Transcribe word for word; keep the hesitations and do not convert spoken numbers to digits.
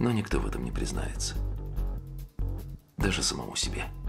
Но никто в этом не признается. Даже самому себе.